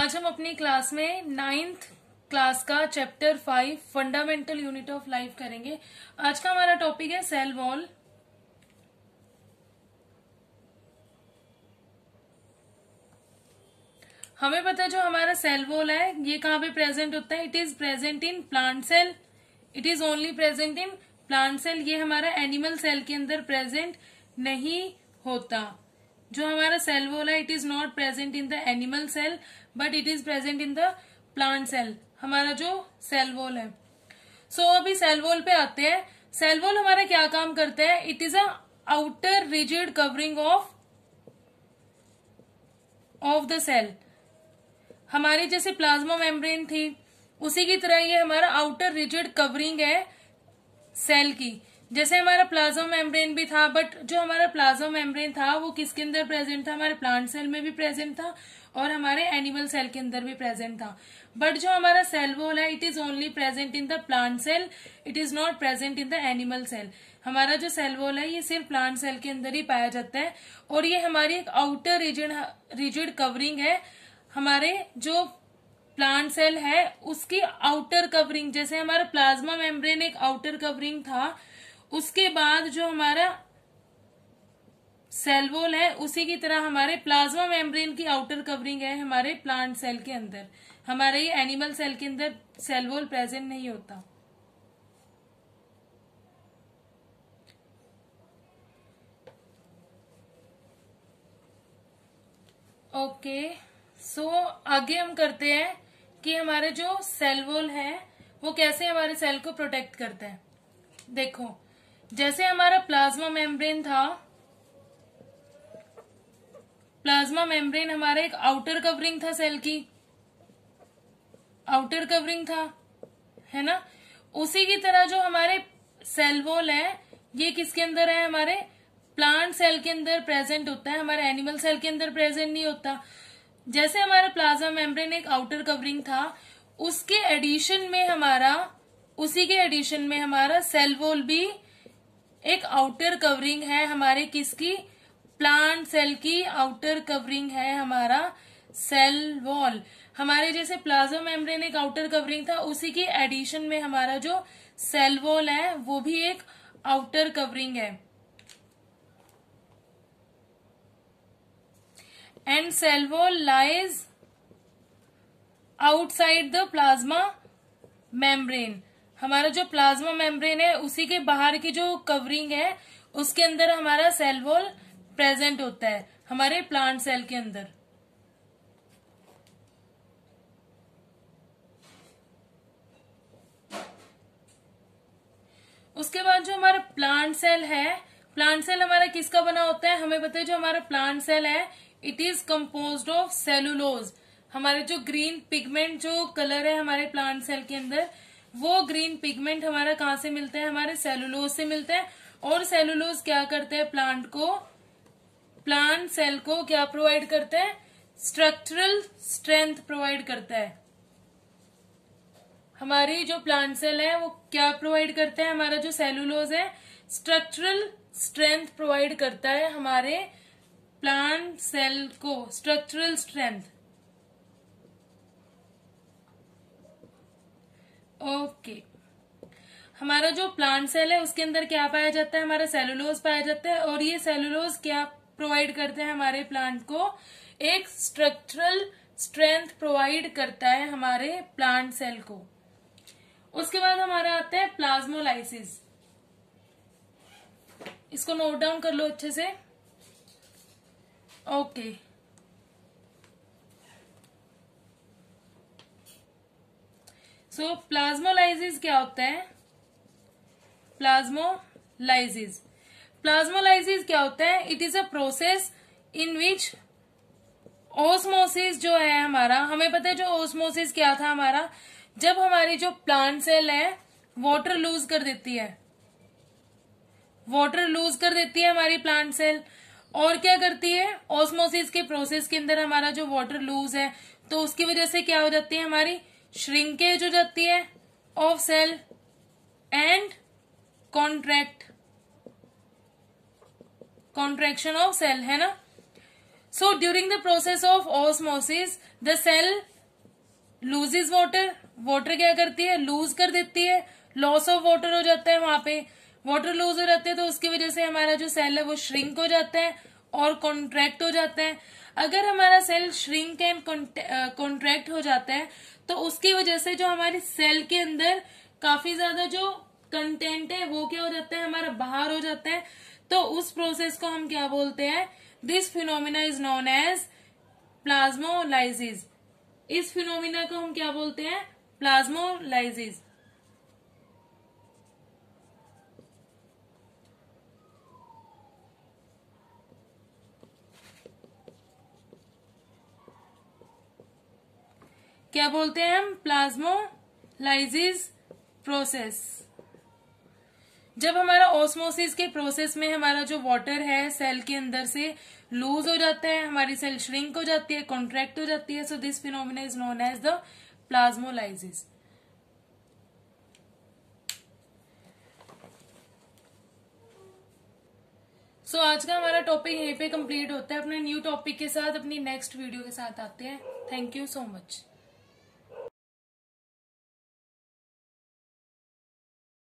आज हम अपनी क्लास में 9th क्लास का chapter 5 fundamental unit of life करेंगे। आज का हमारा टॉपिक है सेल वॉल। हमें पता है जो हमारा सेल वॉल है ये कहाँ पे प्रेजेंट होता है। It is present in plant cell. It is only present in plant cell. ये हमारा एनिमल सेल के अंदर प्रेजेंट नहीं होता। जो हमारा सेल वॉल है it is not present in the animal cell but it is present in the plant cell. हमारा जो सेल वॉल है। सो अभी सेल वॉल पे आते हैं। सेल वॉल हमारा क्या काम करता है। It is a outer rigid covering of the cell. हमारी जैसे प्लाज्मा मेम्ब्रेन थी उसी की तरह ये हमारा आउटर रिजिड कवरिंग है सेल की। जैसे हमारा प्लाज्मा मेम्ब्रेन भी था बट जो हमारा प्लाज्मा मेम्ब्रेन था वो किसके अंदर प्रेजेंट था, हमारे प्लांट सेल में भी प्रेजेंट था और हमारे एनिमल सेल के अंदर भी प्रेजेंट था। बट जो हमारा सेल वॉल है it is only present in the plant cell. It is not present in the animal cell. हमारा जो सेल वॉल है ये सिर्फ प्लांट सेल के अंदर ही पाया जाता है और ये हमारी एक आउटर रिजिड कवरिंग है। हमारे जो प्लांट सेल है उसकी आउटर कवरिंग, जैसे हमारा प्लाज्मा मेम्ब्रेन एक आउटर कवरिंग था उसके बाद जो हमारा सेल वॉल है उसी की तरह हमारे प्लाज्मा मेम्ब्रेन की आउटर कवरिंग है हमारे प्लांट सेल के अंदर। हमारे ये एनिमल सेल के अंदर सेल वॉल प्रेजेंट नहीं होता। ओके सो आगे हम करते हैं कि हमारे जो सेल वॉल है वो कैसे हमारे सेल को प्रोटेक्ट करते हैं। देखो जैसे हमारा प्लाज्मा मेम्ब्रेन था, प्लाज्मा मेम्ब्रेन हमारा एक आउटर कवरिंग था सेल की, आउटर कवरिंग था, है ना। उसी की तरह जो हमारे सेल वॉल है ये किसके अंदर है, हमारे प्लांट सेल के अंदर प्रेजेंट होता है, हमारे एनिमल सेल के अंदर प्रेजेंट नहीं होता। जैसे हमारा प्लाज्मा मेम्ब्रेन एक आउटर कवरिंग था उसके एडिशन में हमारा, उसी के एडिशन में हमारा सेल वॉल भी एक आउटर कवरिंग है हमारे किसकी, प्लांट सेल की आउटर कवरिंग है हमारा सेल वॉल। हमारे जैसे प्लाज्मा मेम्ब्रेन एक आउटर कवरिंग था उसी की एडिशन में हमारा जो सेल वॉल है वो भी एक आउटर कवरिंग है। And cell wall lies outside the plasma membrane. हमारा जो प्लाज्मा मेम्ब्रेन है उसी के बाहर की जो कवरिंग है उसके अंदर हमारा सेल वॉल प्रेजेंट होता है हमारे प्लांट सेल के अंदर। उसके बाद जो हमारा प्लांट सेल है, प्लांट सेल हमारा किसका बना होता है, हमें पता है जो हमारा प्लांट सेल है it is composed of cellulose. हमारे जो ग्रीन पिगमेंट जो कलर है हमारे प्लांट सेल के अंदर वो ग्रीन पिगमेंट हमारा कहाँ से मिलता है, हमारे सेलुलोज से मिलता है। और सेलुलोज क्या करते हैं, प्लांट को, प्लांट सेल को क्या प्रोवाइड करते हैं, स्ट्रक्चरल स्ट्रेंथ प्रोवाइड करता है। हमारी जो प्लांट सेल है वो क्या प्रोवाइड करता है, हमारा जो सेलुलोज है स्ट्रक्चरल स्ट्रेंथ प्रोवाइड करता है हमारे प्लांट सेल को, स्ट्रक्चरल स्ट्रेंथ। ओके हमारा जो प्लांट सेल है उसके अंदर क्या पाया जाता है, हमारा सेलुलोज पाया जाता है और ये सेलुलोज क्या प्रोवाइड करते हैं हमारे प्लांट को, एक स्ट्रक्चरल स्ट्रेंथ प्रोवाइड करता है हमारे प्लांट सेल को। उसके बाद हमारा आता है प्लाज्मोलाइसिस। इसको नोट डाउन कर लो अच्छे से। ओके सो प्लाज्मोलाइसिस क्या होता है, प्लाज्मोलाइसिस, प्लाज्मोलाइसिस क्या होता है, it is a process in which osmosis जो है हमारा, हमें पता है जो ओस्मोसिस क्या था हमारा, जब हमारी जो प्लांट सेल है वाटर लूज कर देती है, वाटर लूज कर देती है हमारी प्लांट सेल और क्या करती है, ओस्मोसिस के प्रोसेस के अंदर हमारा जो वाटर लूज है तो उसकी वजह से क्या हो जाती है, हमारी श्रिंकेज हो जाती है of cell and contraction of cell, है ना। So during the process of osmosis, the cell loses water, water क्या करती है, लूज कर देती है, लॉस ऑफ वाटर हो जाता है, वहां पे वाटर लूज हो जाते हैं, तो उसकी वजह से हमारा जो सेल है वो श्रिंक हो जाता है और कॉन्ट्रैक्ट हो जाता है। अगर हमारा सेल श्रिंक एंड कॉन्ट्रैक्ट हो जाता है तो उसकी वजह से जो हमारी सेल के अंदर काफी ज्यादा जो कंटेंट है वो क्या हो जाता है, हमारा बाहर हो जाता है। तो उस प्रोसेस को हम क्या बोलते हैं, this phenomena is known as plasmolysis. इस फिनोमिना को हम क्या बोलते हैं, प्लाज्मोलाइसिस। क्या बोलते हैं हम, प्लाज्मोलाइसिस प्रोसेस। जब हमारा ऑस्मोसिस के प्रोसेस में हमारा जो वाटर है सेल के अंदर से लूज हो जाता है, हमारी सेल श्रिंक हो जाती है, कॉन्ट्रैक्ट हो जाती है, so this phenomena is known as the plasmolysis. So आज का हमारा टॉपिक यहीं पे कंप्लीट होता है। अपने न्यू टॉपिक के साथ अपनी नेक्स्ट वीडियो के साथ आते हैं। Thank you so much.